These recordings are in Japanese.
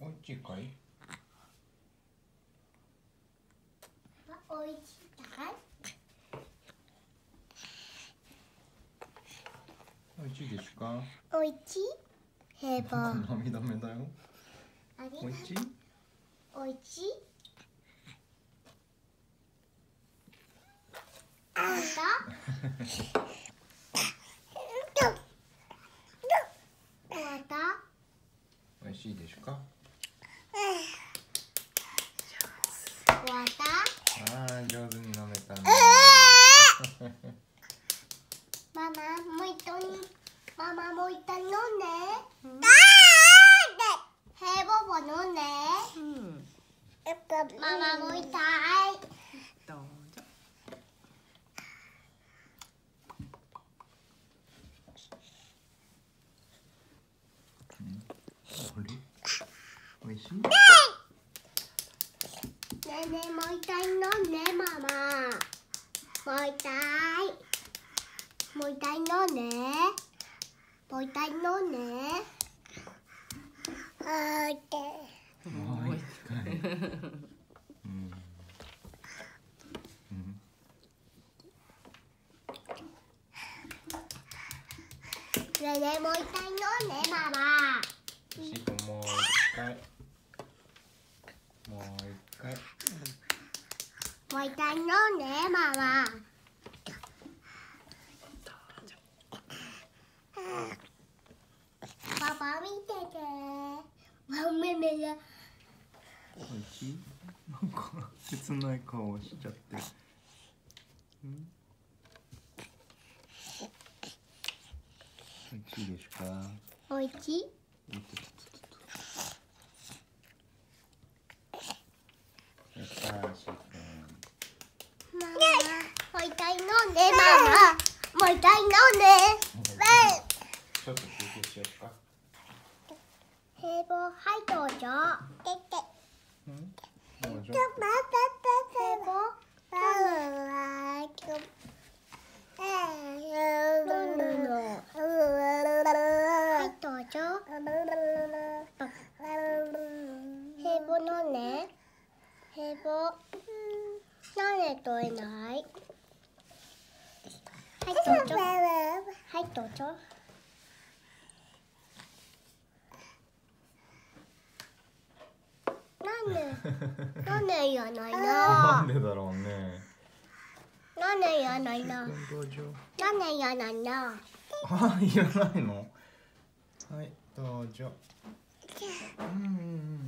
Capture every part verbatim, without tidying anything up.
おいしいかい？ おいしいかい？ おいしいですか？ おいしい？ヘボ。 涙目だよ。おいしい？ おいしい？あんた？ おいしいですか？ 終わった？ ああ、上手に飲めたね。 ママ、もう一回、ママもう一回飲んで。ヘボボ飲んで。ママもう一回。 どうぞ。 あれ？おいしい？ ねえねえ、もう一回飲んで、ママ。もう一回。もう一回飲んで。もう一回飲んで。あーって。 もう一回。うんうん、 ねえねえ、もう一回飲んで、ママ。 シコもう一回。もう一回。 もう一回飲んで、ママ。パパ見てて。おめめが。 おいしい？なんか切ない顔しちゃって。うんおいしいですか？ おいしい？ 見てちょっと。やったー、しーくん。 ママ。もう一回飲んで、ママ。もう一回飲んで。 ちょっと休憩しようか。 ヘボ、はい、どうぞ。 うんどうぞ。 ヘボ。はい、どうぞ。ヘボ飲んで。ヘボ。なんで取れない？はい、どうぞ。はい、どうぞ。なんで、なんで言わないの？ なんでだろうね。 なんで言わないの？なんでどうぞ。 言わないの？ あ、いらないの。はい、どうぞ。うんうんうん。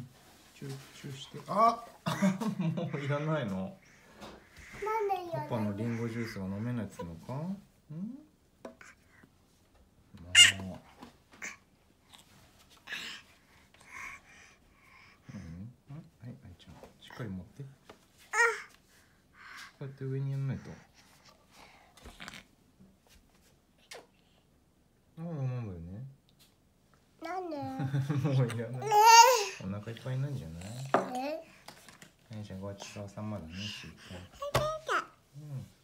チューチューして。あ、もういらないの。 なんで言パわないの？ パのリンゴジュースが飲めないっていうのか。うん。もう。うん。はい、あいちゃん、しっかり持って。こうやって上にやんないと。あ、もう飲むよね。 なんで？ もういらない。お腹いっぱいなんじゃない？ え？ はい、じゃあごちそうさまだね、しーくん。うん。